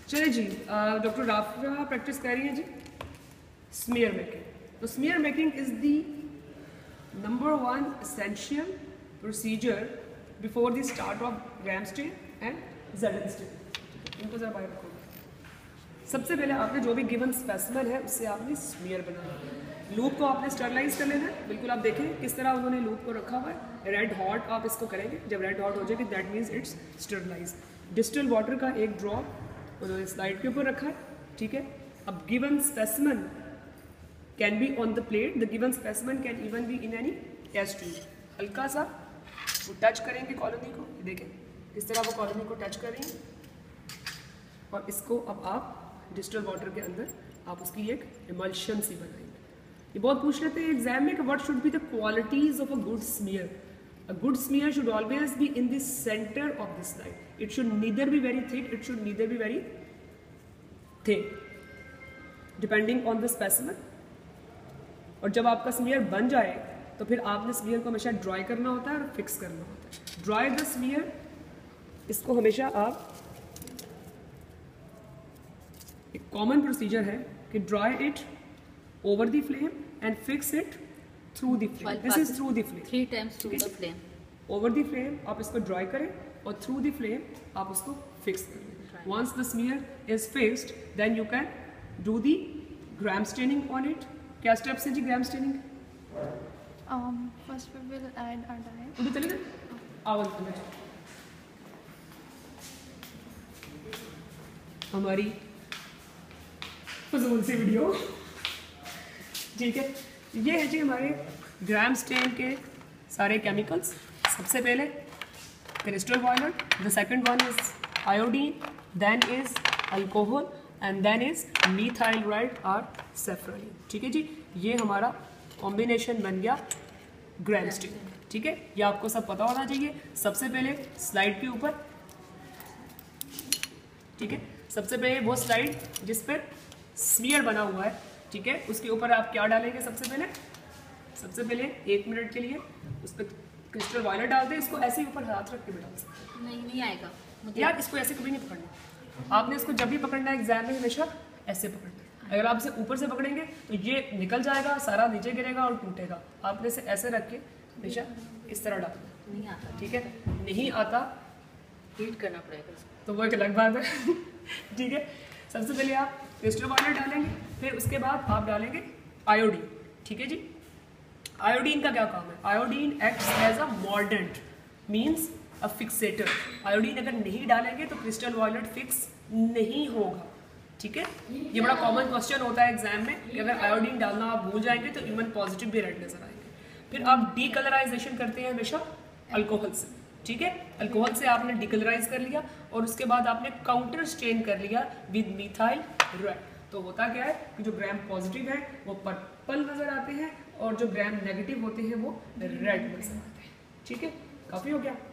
चलिए जी, doctor Rafia practice कर रही है जी स्मीयर मेकिंग। तो smear making is the number 1 essential procedure before the start of Gram stain and ज़ेडन स्टेन। इनको जरा बाहर रखो। सबसे पहले आपने जो भी गिवन स्पेसिमेन है उससे आपने स्मीयर बनाना है। लूप को आपने स्टरलाइज कर लेना है। बिल्कुल आप देखें किस तरह उन्होंने लूप को रखा हुआ है। रेड हॉट आप इसको करेंगे, जब रेड हॉट हो जाएगी that means it's sterilise. Distil water का एक ड्रॉप उन्होंने स्लाइड के ऊपर रखा है, ठीक है। अब given specimen can be on the plate, the given specimen can even be in any test tube. हल्का सा वो टच करेंगे कॉलोनी को, देखें किस तरह वो कॉलोनी को टच करेंगे और इसको अब आप डिस्टिल वाटर के अंदर आप उसकी एक इमल्शन सी बनाएंगे। ये बहुत पूछ लेते हैं एग्जाम में कि what should be the qualities of a good smear. A good smear should always be in the center of the slide. It should neither be very thick, it should neither be very thin, depending on the specimen. और जब आपका smear बन जाए तो फिर आपने smear को हमेशा ड्राई करना होता है और फिक्स करना होता है। ड्राई द स्मीयर, इसको हमेशा आप, एक कॉमन प्रोसीजर है कि dry it over the flame and fix it through the flame. This is through the flame, 3 times through the flame. Over the flame आप इसको ड्राई करें और थ्रू द फ्लेम आप उसको फिक्स करें। Once the smear is fixed then you can do the Gram staining on it. क्या steps हैं जी Gram staining? First we will add our dye. उधर चले गए, आओ अंदर। हमारी फजूल सी वीडियो, ठीक है। ये है जी हमारे ग्राम स्टेन के सारे केमिकल्स। सबसे पहले crystal violet, the second one is iodine, then is alcohol and then is methyl red और सेफ्रोलिन, ठीक है जी। ये हमारा कॉम्बिनेशन बन गया ग्राम स्टेन, ठीक है। ये आपको सब पता होना चाहिए। सबसे पहले स्लाइड के ऊपर, ठीक है, सबसे पहले वो स्लाइड जिस पर स्मीयर बना हुआ है, ठीक है, उसके ऊपर आप क्या डालेंगे? सबसे पहले 1 मिनट के लिए उस पर क्रिस्टल वायलेट डालते हैं। इसको ऐसे ही ऊपर हाथ रख के भी डाल सकते हैं। नहीं आएगा यार, इसको ऐसे कभी नहीं पकड़ना। आपने इसको जब भी पकड़ना है एग्जाम में हमेशा ऐसे पकड़ना है। अगर आप इसे ऊपर से पकड़ेंगे तो ये निकल जाएगा, सारा नीचे गिरेगा और टूटेगा। आपने इसे ऐसे रख के हमेशा इस तरह डालना। नहीं आता, ठीक है, नहीं आता हीट करना पड़ेगा तो वो एक अलग बात है। ठीक है, सबसे पहले आप क्रिस्टल वायलेट डालेंगे, फिर उसके बाद आप डालेंगे आयोडीन, ठीक है जी। आयोडीन का क्या काम है? Iodine acts as a mordant, means a fixator. Iodine अगर नहीं डालेंगे तो क्रिस्टल वायलेट फिक्स नहीं होगा, ठीक है। ये बड़ा कॉमन क्वेश्चन होता है एग्जाम में कि अगर आयोडीन डालना आप भूल जाएंगे तो इवन पॉजिटिव भी रेड नजर आएंगे। फिर आप डीकलराइजेशन करते हैं हमेशा अल्कोहल से, ठीक है। अल्कोहल से आपने डीकलराइज कर लिया और उसके बाद आपने काउंटर स्टेन कर लिया विद मिथाइल रेड। तो होता क्या है कि जो ग्राम पॉजिटिव है वो पर्पल नजर आते हैं और जो ग्राम नेगेटिव होते हैं वो रेड नजर आते हैं, ठीक है। काफी हो गया।